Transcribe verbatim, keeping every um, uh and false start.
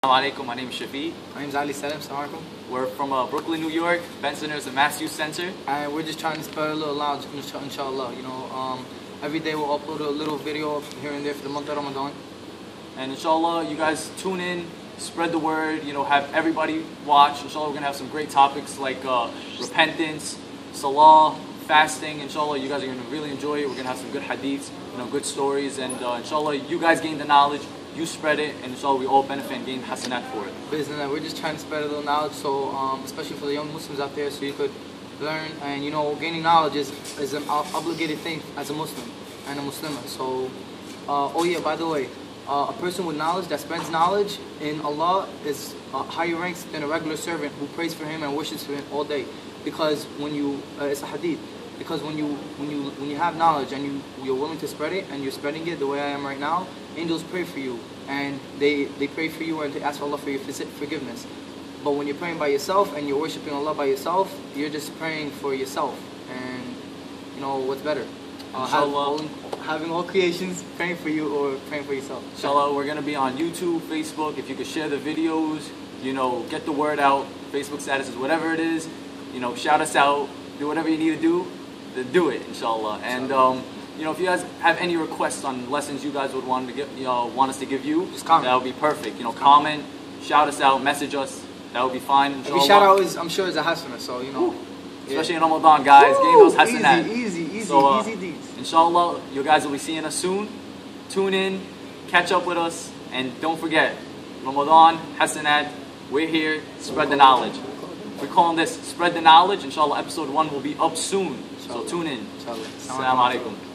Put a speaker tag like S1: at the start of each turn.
S1: Assalamu alaikum, my name is Shafi.
S2: My name is Ali Salim. Assalamu alaikum.
S1: We're from uh, Brooklyn, New York. Benson is a Mass Youth Center.
S2: And we're just trying to spread a little knowledge, inshallah. You know, um, every day we'll upload a little video here and there for the month of Ramadan.
S1: And inshallah, you guys tune in, spread the word, you know, have everybody watch. Inshallah, we're going to have some great topics like uh, repentance, salah, fasting. Inshallah, you guys are going to really enjoy it. We're going to have some good hadiths, you know, good stories. And uh, inshallah, you guys gain the knowledge, you spread it, and inshallah, we all benefit and gain hasanat for it.
S2: Bismillah, we're just trying to spread a little knowledge, so um, especially for the young Muslims out there, so you could learn. And you know, gaining knowledge is, is an obligated thing as a Muslim and a Muslimah. So, uh, oh yeah, by the way, uh, a person with knowledge that spreads knowledge in Allah is uh, higher ranks than a regular servant who prays for Him and worships for Him all day. Because when you, uh, it's a hadith. Because when you when you when you have knowledge and you you're willing to spread it and you're spreading it the way I am right now, angels pray for you and they they pray for you and they ask for Allah for your forgiveness. But when you're praying by yourself and you're worshiping Allah by yourself, you're just praying for yourself. And you know what's better? Uh, have all, having all creations praying for you or praying for yourself.
S1: Inshallah, we're gonna be on YouTube, Facebook. If you could share the videos, you know, get the word out. Facebook statuses, whatever it is, you know, shout us out. Do whatever you need to do. Do it, inshallah. And um, you know, if you guys have any requests on lessons you guys would want to get, you know, want us to give you,
S2: just comment.
S1: That would be perfect. You know, comment, shout us out, message us. That would be fine. Inshallah.
S2: Every shout out is, I'm sure, is a hasanah. So you know,
S1: yeah. Especially in Ramadan, guys, getting those hasanat.
S2: Easy, easy, easy,
S1: so, uh,
S2: easy deeds.
S1: Inshallah, you guys will be seeing us soon. Tune in, catch up with us, and don't forget, Ramadan, hasanat. We're here. Spread the knowledge. We're calling this Spread the Knowledge. Inshallah, episode one will be up soon. So tune in. Assalamu alaikum.